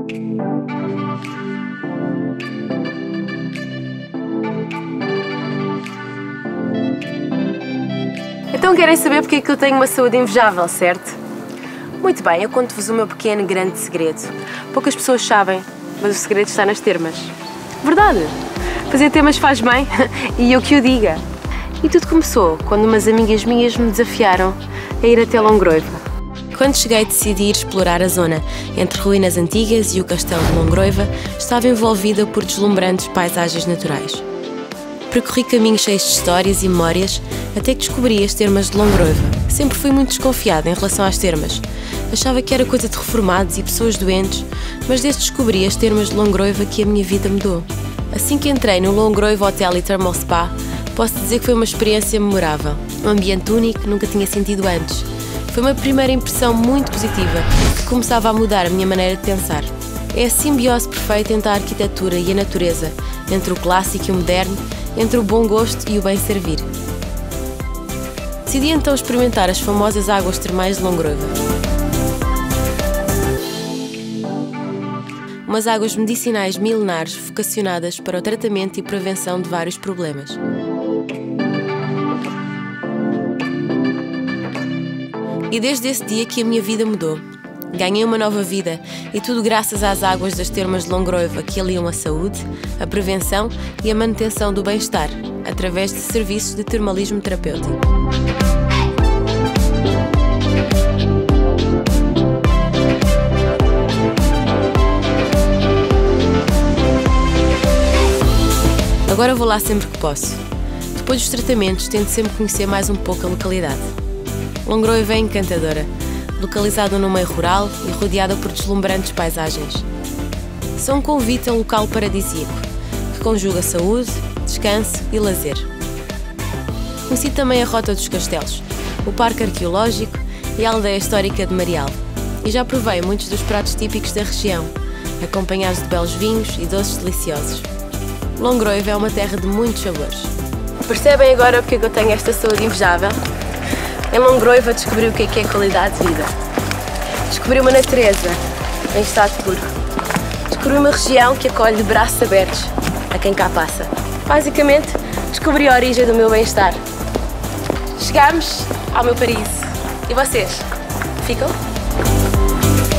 Então querem saber porque é que eu tenho uma saúde invejável, certo? Muito bem, eu conto-vos o meu pequeno grande segredo. Poucas pessoas sabem, mas o segredo está nas termas. Verdade! Fazer termas faz bem e eu que o diga. E tudo começou quando umas amigas minhas me desafiaram a ir até Longroiva. Quando cheguei, decidi ir explorar a zona. Entre ruínas antigas e o castelo de Longroiva, estava envolvida por deslumbrantes paisagens naturais. Percorri caminhos cheios de histórias e memórias até que descobri as termas de Longroiva. Sempre fui muito desconfiada em relação às termas. Achava que era coisa de reformados e pessoas doentes, mas desde que descobri as termas de Longroiva que a minha vida mudou. Assim que entrei no Longroiva Hotel e Thermal Spa, posso dizer que foi uma experiência memorável. Um ambiente único que nunca tinha sentido antes. Foi uma primeira impressão muito positiva que começava a mudar a minha maneira de pensar. É a simbiose perfeita entre a arquitetura e a natureza, entre o clássico e o moderno, entre o bom gosto e o bem servir. Decidi então experimentar as famosas águas termais de Longroiva. Umas águas medicinais milenares vocacionadas para o tratamento e prevenção de vários problemas. E desde esse dia que a minha vida mudou. Ganhei uma nova vida e tudo graças às águas das termas de Longroiva que aliam a saúde, a prevenção e a manutenção do bem-estar, através de serviços de termalismo terapêutico. Agora vou lá sempre que posso. Depois dos tratamentos, tento sempre conhecer mais um pouco a localidade. Longroiva é encantadora, localizada no meio rural e rodeada por deslumbrantes paisagens. São um convite a um local paradisíaco, que conjuga saúde, descanso e lazer. Conheci também a Rota dos Castelos, o Parque Arqueológico e a Aldeia Histórica de Marial. E já provei muitos dos pratos típicos da região, acompanhados de belos vinhos e doces deliciosos. Longroiva é uma terra de muitos sabores. Percebem agora porque eu tenho esta saúde invejável? Em Longroiva descobri o que é qualidade de vida. Descobri uma natureza em estado puro. Descobri uma região que acolhe de braços abertos a quem cá passa. Basicamente, descobri a origem do meu bem-estar. Chegámos ao meu paraíso. E vocês? Ficam?